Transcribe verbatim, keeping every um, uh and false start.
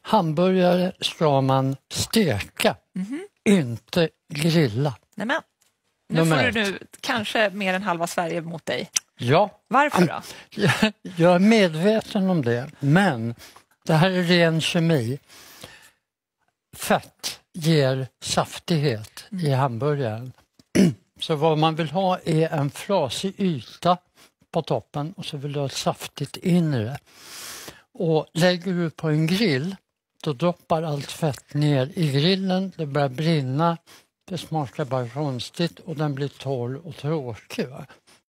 hamburgare ska man steka, Mm-hmm. inte grilla. Nämen. Nu Nummer får du ett. nu kanske mer än halva Sverige mot dig. Ja, Varför då? jag, jag är medveten om det, men det här är ren kemi. Fett ger saftighet Mm. i hamburgaren. Så vad man vill ha är en frasig yta på toppen och så vill du ha ett saftigt inre. Och lägger du på en grill, då droppar allt fett ner i grillen, det börjar brinna, det smakar bara konstigt och den blir torr och tråkig. Va?